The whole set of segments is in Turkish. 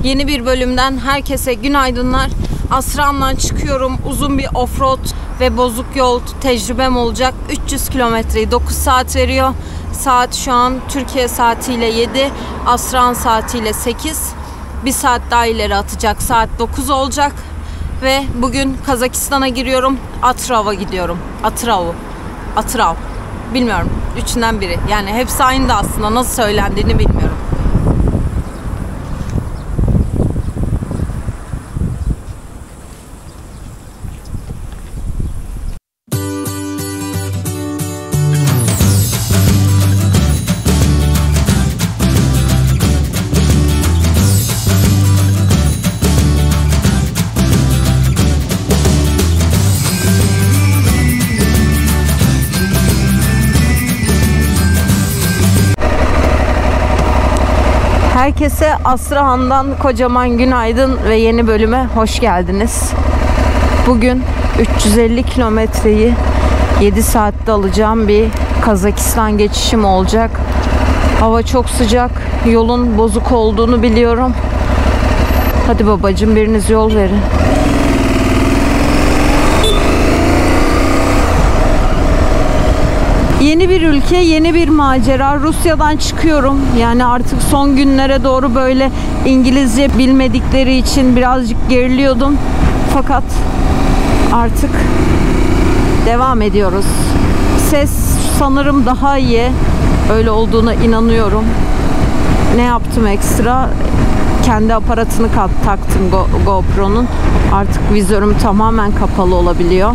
Yeni bir bölümden herkese günaydınlar. Asran'dan çıkıyorum. Uzun bir offroad ve bozuk yol tecrübem olacak. 300 kilometreyi 9 saat veriyor. Saat şu an Türkiye saatiyle 7, Asran saatiyle 8. Bir saat daha ileri atacak. Saat 9 olacak. Ve bugün Kazakistan'a giriyorum. Atrav'a gidiyorum. Atrav. Bilmiyorum. Üçünden biri. Yani hepsi aynı da aslında. Nasıl söylendiğini bilmiyorum. Herkese Asrahan'dan kocaman günaydın ve yeni bölüme hoş geldiniz. Bugün 350 kilometreyi 7 saatte alacağım bir Kazakistan geçişim olacak. Hava çok sıcak, yolun bozuk olduğunu biliyorum. Hadi babacığım, biriniz yol verin. Yeni bir ülke, yeni bir macera. Rusya'dan çıkıyorum. Yani artık son günlere doğru böyle İngilizce bilmedikleri için birazcık geriliyordum. Fakat artık devam ediyoruz. Ses sanırım daha iyi. Öyle olduğuna inanıyorum. Ne yaptım ekstra? Kendi aparatını taktım GoPro'nun. Artık vizörüm tamamen kapalı olabiliyor.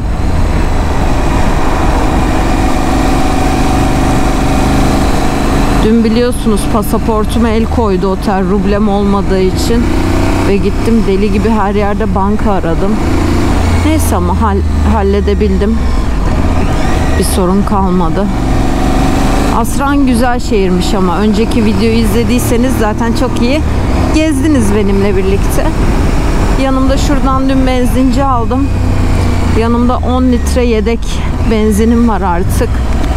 Dün biliyorsunuz pasaportuma el koydu otel, rublem olmadığı için. Ve gittim deli gibi her yerde banka aradım. Neyse ama halledebildim. Bir sorun kalmadı. Asran güzel şehirmiş ama önceki videoyu izlediyseniz zaten çok iyi gezdiniz benimle birlikte. Yanımda şuradan dün benzinci aldım. Yanımda 10 litre yedek benzinim var artık.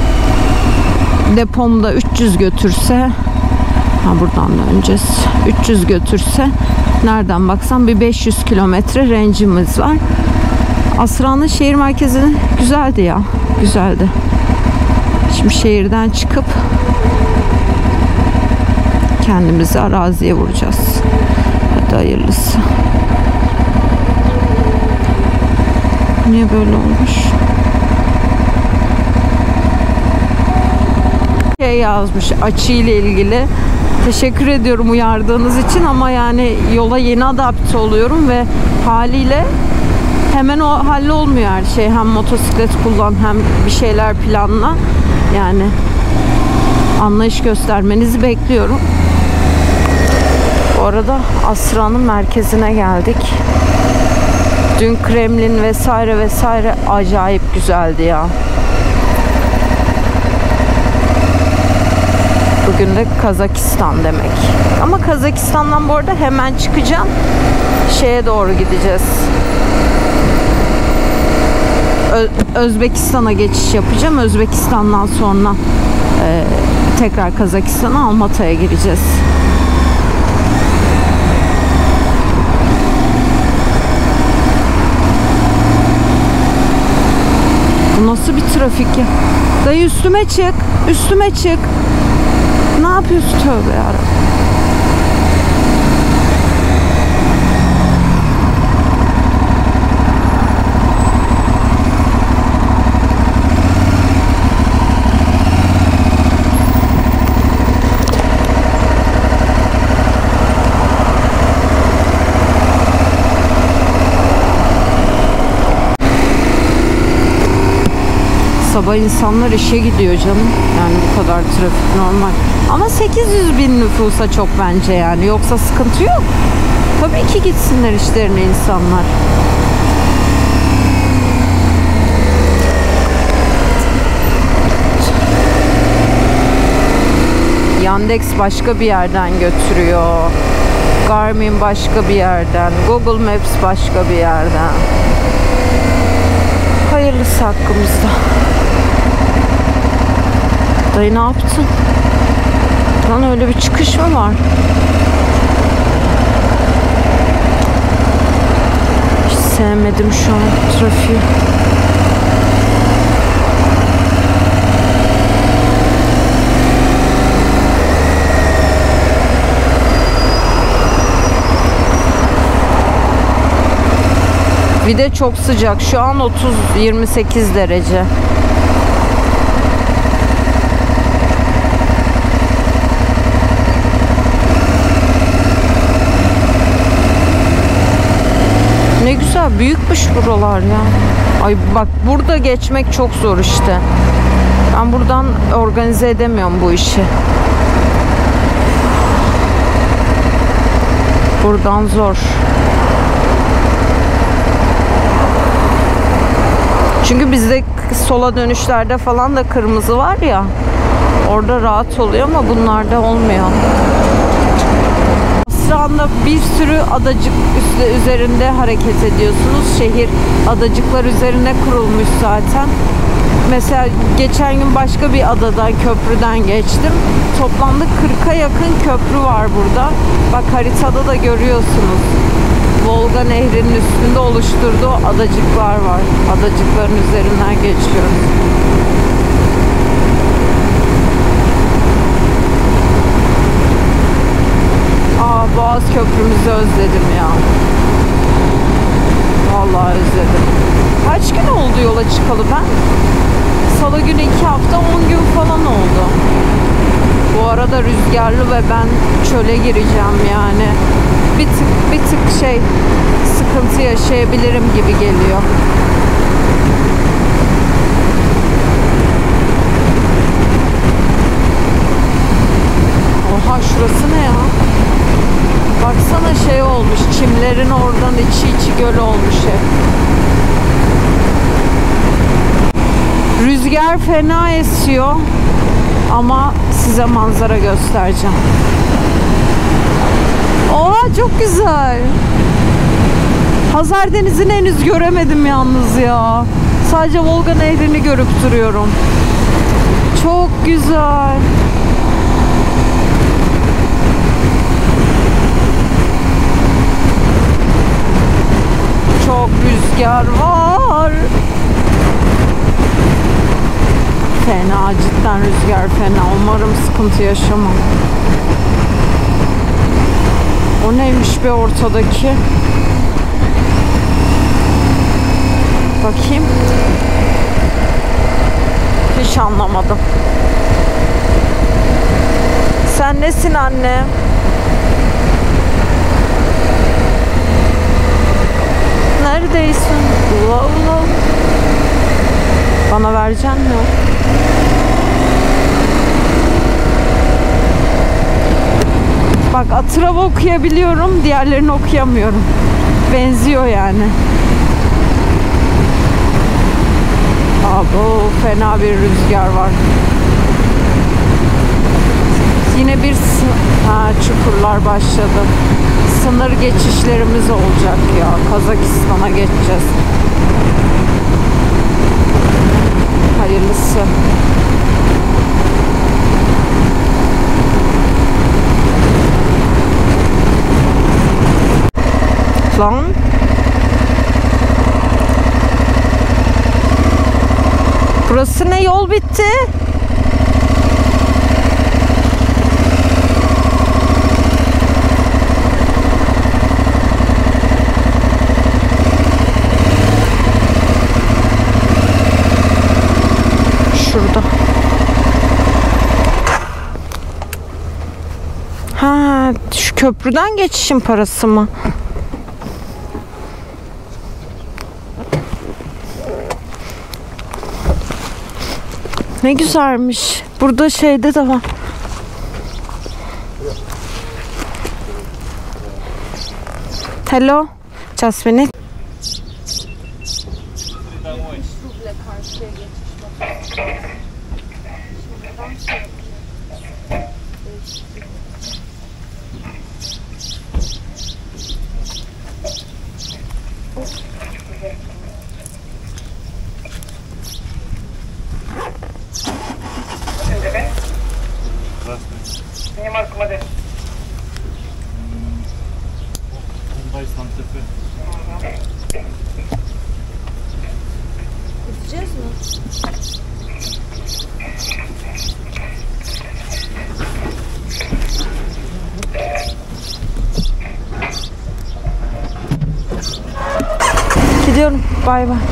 Depomda 300 götürse, buradan döneceğiz, 300 götürse nereden baksan bir 500 kilometre range'imiz var. Asran'ın şehir merkezi güzeldi ya, güzeldi. Şimdi şehirden çıkıp kendimizi araziye vuracağız. Hadi hayırlısı. Niye böyle olmuş? Yazmış açıyla ilgili. Teşekkür ediyorum uyardığınız için ama yani yola yeni adapte oluyorum ve haliyle hemen o hallolmuyor her şey. Hem motosiklet kullan hem bir şeyler planla. Yani anlayış göstermenizi bekliyorum. Bu arada Asran'ın merkezine geldik. Dün Kremlin vesaire acayip güzeldi ya. Bugün de Kazakistan demek. Ama Kazakistan'dan bu arada hemen çıkacağım. Şeye doğru gideceğiz. Özbekistan'a geçiş yapacağım. Özbekistan'dan sonra tekrar Kazakistan'a, Almata'ya gireceğiz. Bu nasıl bir trafik ya? Dayı üstüme çık. Üstüme çık. Ne yapıyorsun? Tövbe yarabbim. Sabah insanlar işe gidiyor canım. Yani bu kadar trafik normal. Ama 800 bin nüfusa çok bence yani. Yoksa sıkıntı yok. Tabii ki gitsinler işlerine insanlar. Yandex başka bir yerden götürüyor. Garmin başka bir yerden. Google Maps başka bir yerden. Hayırlısı hakkımızda. Dayı ne yaptın? Lan öyle bir çıkış mı var? sevmedim şu an trafiği. Bir de çok sıcak. Şu an 28 derece. Ne güzel, büyükmüş buralar ya. Ay bak, burada geçmek çok zor işte. Ben buradan organize edemiyorum bu işi. Buradan zor. Çünkü bizde sola dönüşlerde falan da kırmızı var ya. Orada rahat oluyor ama bunlarda olmuyor. Asran'da bir sürü adacık üzerinde hareket ediyorsunuz. Şehir adacıklar üzerine kurulmuş zaten. Mesela geçen gün başka bir adadan, köprüden geçtim. Toplamda 40'a yakın köprü var burada. Bak, haritada da görüyorsunuz. Volga Nehri'nin üstünde oluşturduğu adacıklar var. Adacıkların üzerinden geçiyoruz. Boğaz Köprümüzü özledim ya. Vallahi özledim. Kaç gün oldu yola çıkalı ben? Salı günü 2 hafta 10 gün falan oldu. Bu arada rüzgarlı ve ben çöle gireceğim yani. Bir tık sıkıntı yaşayabilirim gibi geliyor. Oha, şurası ne ya? Baksana, olmuş. Çimlerin oradan içi göl olmuş hep. Rüzgar fena esiyor. Ama size manzara göstereceğim. Oha, çok güzel. Hazar Denizi'ni henüz göremedim yalnız ya. Sadece Volga Nehri'ni görüp duruyorum. Çok güzel. Çok rüzgar var. Fena, cidden rüzgar fena. Umarım sıkıntı yaşamam. O neymiş be ortadaki? Bakayım. Hiç anlamadım. Sen nesin anne? Neredeysin? Ula ula. Bana vereceksin mi? Bak, Atırava okuyabiliyorum, diğerlerini okuyamıyorum. Benziyor yani. Bu fena bir rüzgar var. Yine bir çukurlar başladı. Sınır geçişlerimiz olacak ya. Kazakistan'a geçeceğiz. Hayırlısı. Lan. Burası ne? Yol bitti. Şurada. Ha, şu köprüden geçişin parası mı? Ne güzelmiş. Burada şeyde de var. Hello. Just minute. Nie ma Hyundai Santa Fe. Gideceğiz mi? Gidiyorum. Bay bay.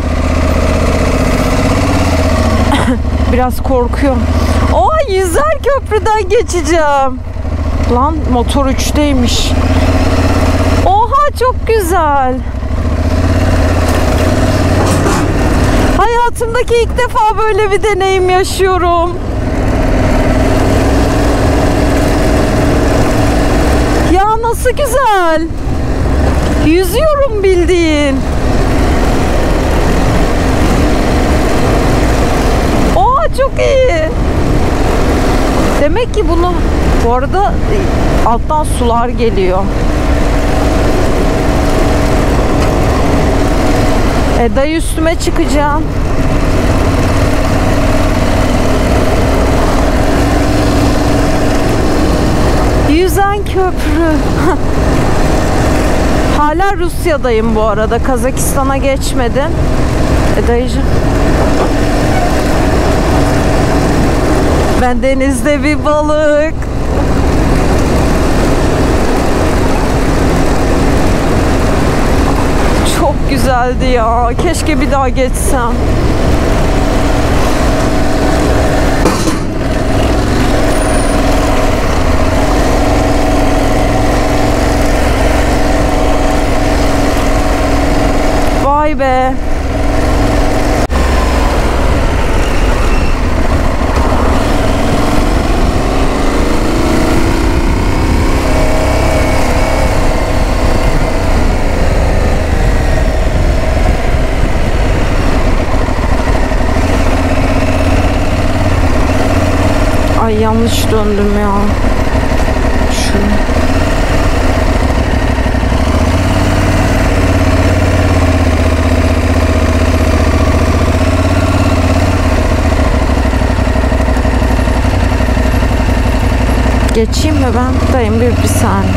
Biraz korkuyorum. Oha, yüzer köprüden geçeceğim. Lan motor 3'teymiş. Oha, çok güzel. Hayatımdaki ilk defa böyle bir deneyim yaşıyorum. Ya nasıl güzel. Yüzüyorum bildiğin. Oha, çok iyi. Demek ki bunu, bu arada alttan sular geliyor. Dayı, üstüme çıkacağım. Yüzen köprü. Hala Rusya'dayım bu arada. Kazakistan'a geçmedim. Dayıcığım. Ben denizde bir balık. Çok güzeldi ya. Keşke bir daha geçsem. Vay be. Ay, yanlış döndüm ya. Şunu. Geçeyim mi ben? Dayım, bir saniye.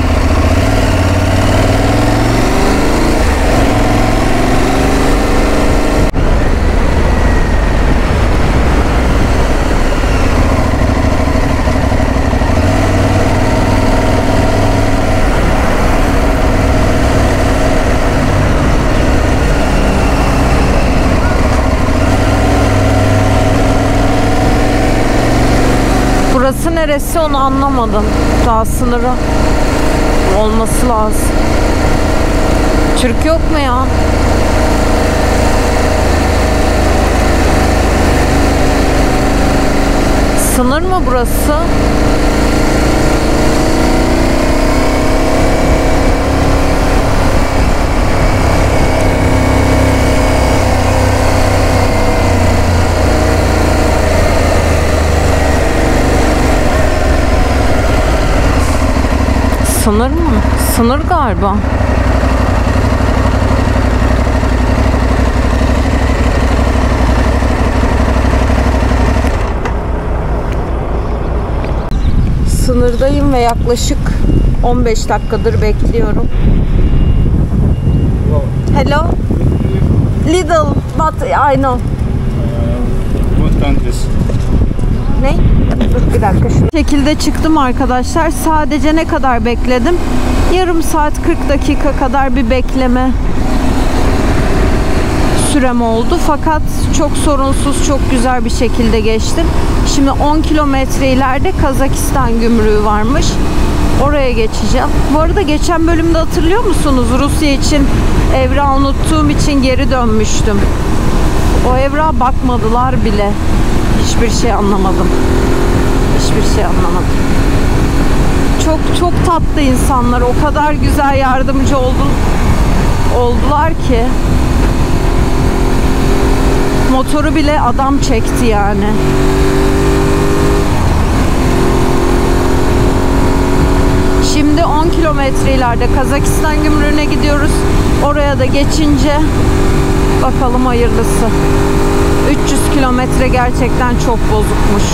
Burası neresi, onu anlamadım. Daha sınırı olması lazım. Türk yok mu ya? Sınır mı burası? Sınır mı? Sınır galiba. Sınırdayım ve yaklaşık 15 dakikadır bekliyorum. Hello? Little, but I know. What countries? Ne? Dur bir dakika. Şu şekilde çıktım arkadaşlar. Sadece ne kadar bekledim? Yarım saat 40 dakika kadar bir bekleme sürem oldu. Fakat çok sorunsuz, çok güzel bir şekilde geçtim. Şimdi 10 kilometre ileride Kazakistan gümrüğü varmış. Oraya geçeceğim. Bu arada geçen bölümde hatırlıyor musunuz? Rusya için evrağı unuttuğum için geri dönmüştüm. O evrağa bakmadılar bile. Hiçbir şey anlamadım. Hiçbir şey anlamadım. Çok çok tatlı insanlar. O kadar güzel yardımcı oldular ki. Motoru bile adam çekti yani. Şimdi 10 kilometre ileride Kazakistan gümrüğüne gidiyoruz. Oraya da geçince bakalım hayırlısı. 300 kilometre gerçekten çok bozukmuş.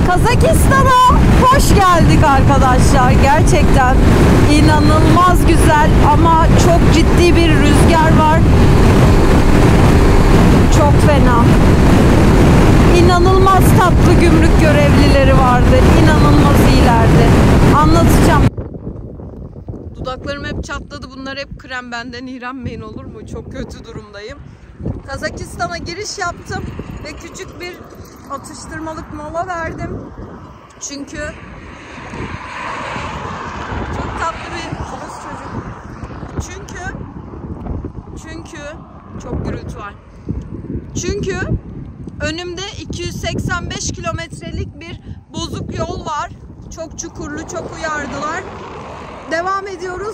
Kazakistan'a hoş geldik arkadaşlar. Gerçekten inanılmaz güzel ama çok ciddi bir rüzgar var. Çok fena. İnanılmaz tatlı gümrük görevlileri vardı. İnanılmaz iyilerdi. Anlatacağım. Dudaklarım hep çatladı. Bunlar hep krem. Benden iğrenmeyin, olur mu? Çok kötü durumdayım. Kazakistan'a giriş yaptım ve küçük bir atıştırmalık mola verdim. Çünkü çok tatlı bir Rus çocuk. Çünkü çok gürültü var. Çünkü önümde 285 kilometrelik bir bozuk yol var. Çok çukurlu, çok uyardılar. Devam ediyoruz.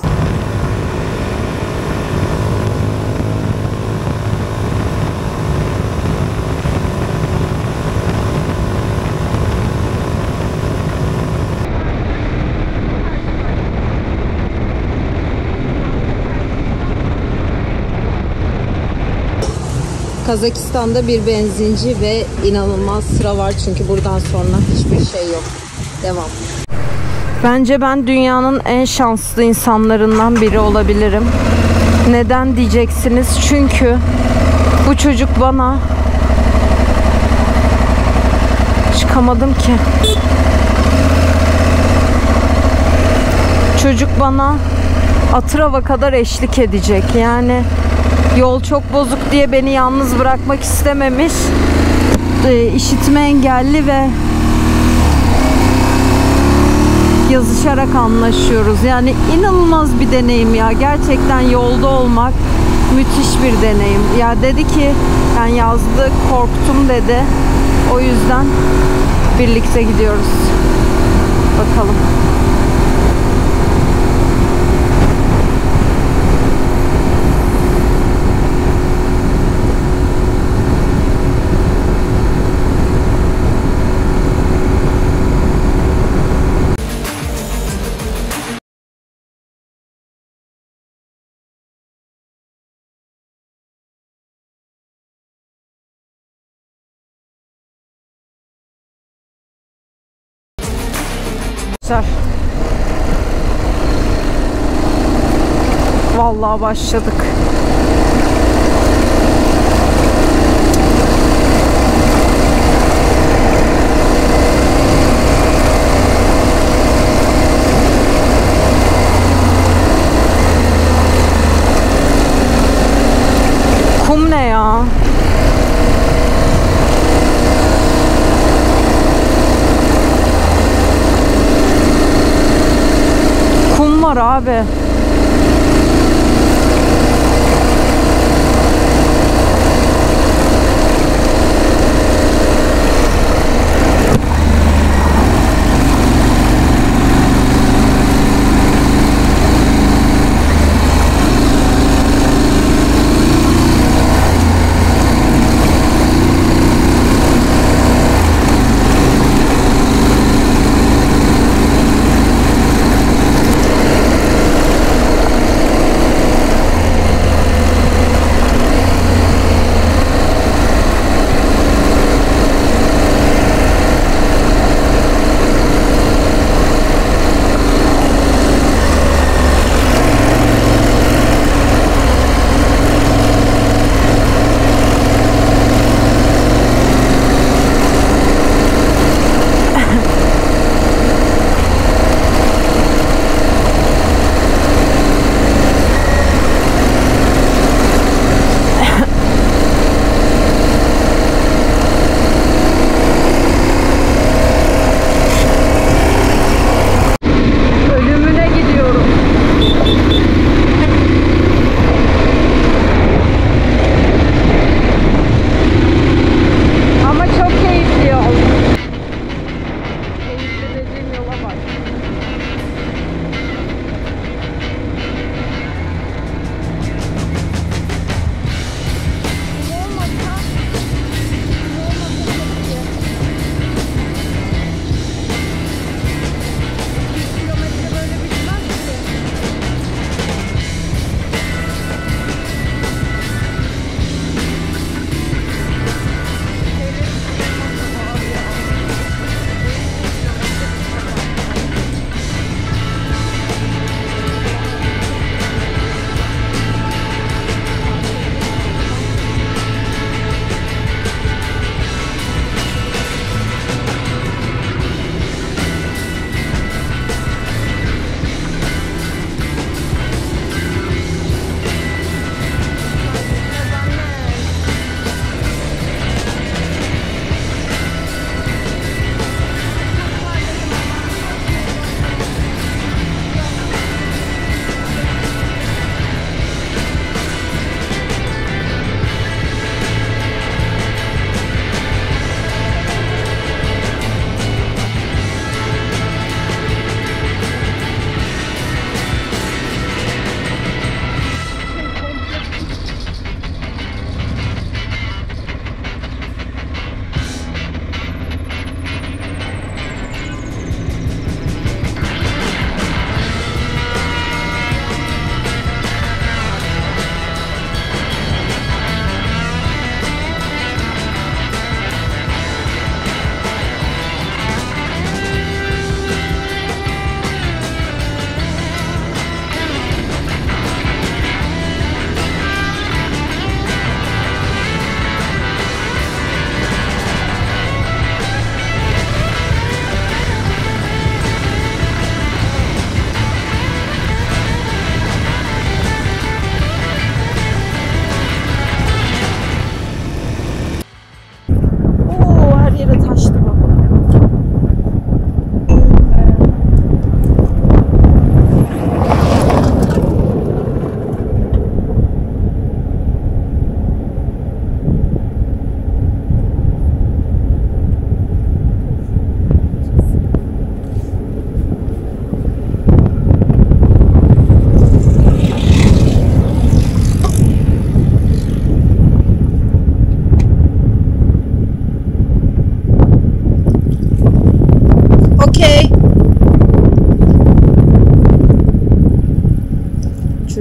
Kazakistan'da bir benzinci ve inanılmaz sıra var çünkü buradan sonra hiçbir şey yok. Devam. Bence ben dünyanın en şanslı insanlarından biri olabilirim. Neden diyeceksiniz? Çünkü bu çocuk bana çıkamadım ki. Çocuk bana Atırava kadar eşlik edecek. Yani yol çok bozuk diye beni yalnız bırakmak istememiş. İşitme engelli ve yazışarak anlaşıyoruz. Yani inanılmaz bir deneyim ya. Gerçekten yolda olmak müthiş bir deneyim. Ya dedi ki ben yazdı korktum dedi. O yüzden birlikte gidiyoruz. Bakalım. Vallahi başladık. Kum ne ya? Kum var abi.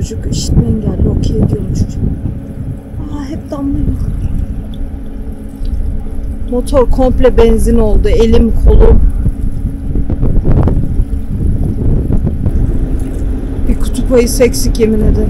çocuk işitme engelli, okey diyorum çocuk. Aa, hep damlıyor. Motor komple benzin oldu. Elim, kolum. Bir kutup ayısı eksik yemin ederim.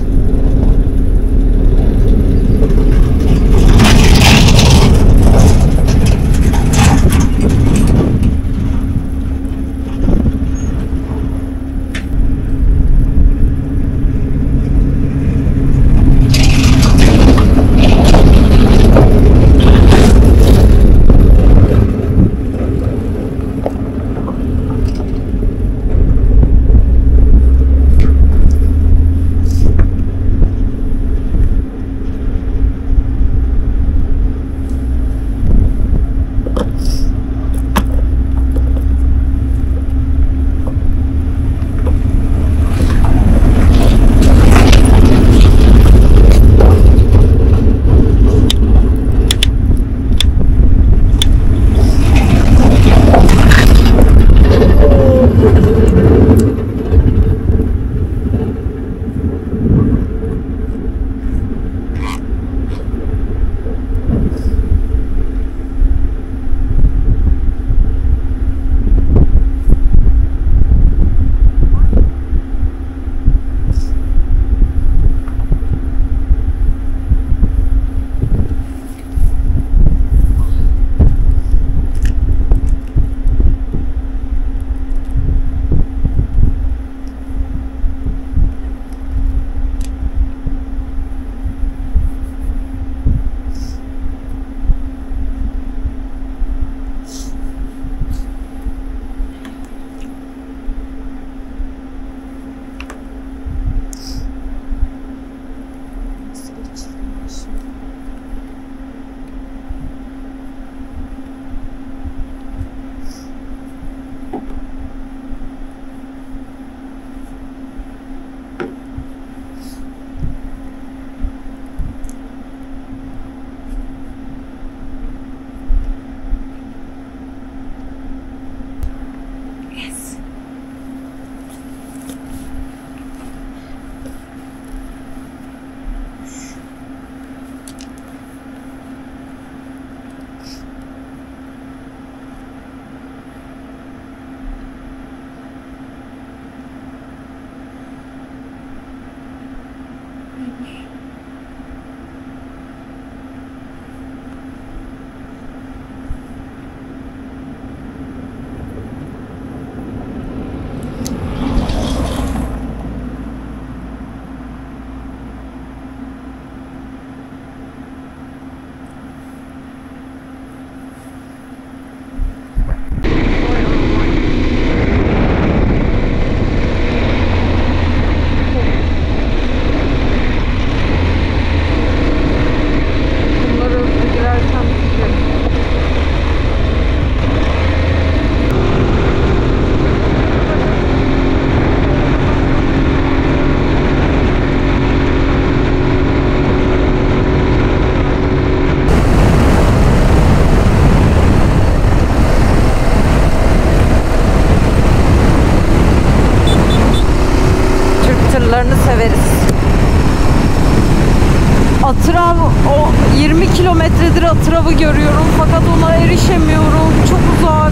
Atrav, o 20 kilometredir Atrav'ı görüyorum fakat ona erişemiyorum. Çok uzak.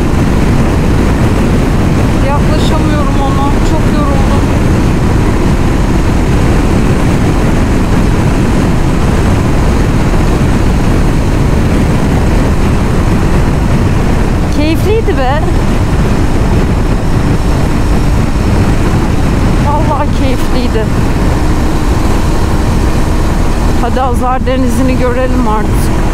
Yaklaşamıyorum ona. Çok yoruldum. Keyifliydi be. Vallahi keyifliydi. Hadi Azar Denizi'ni görelim artık.